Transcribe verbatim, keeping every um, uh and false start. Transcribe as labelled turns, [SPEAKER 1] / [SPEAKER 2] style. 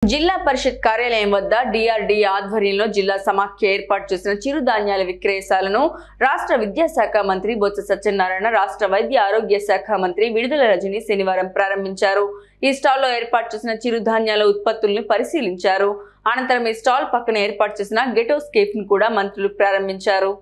[SPEAKER 1] జిల్లా పరిషత్ కార్యాలయం వద్ద డిఆర్డీ ఆధ్వర్యంలో జిల్లా సమాఖ్య ఏర్పాటు చేసిన చిరుధాన్యాల విక్రయశాలను రాష్ట్ర విద్యాశాఖ మంత్రి బొత్స సత్యనారాయణ, రాష్ట్ర వైద్య ఆరోగ్య శాఖ మంత్రి విడుదల రజని శనివారం ప్రారంభించారు. ఈ స్టాల్లో ఏర్పాటు చేసిన చిరుధాన్యాల ఉత్పత్తులను పరిశీలించారు. అనంతరం ఈ స్టాల్ పక్కన ఏర్పాటు చేసిన గెటోస్కేప్ ను కూడా మంత్రులు ప్రారంభించారు.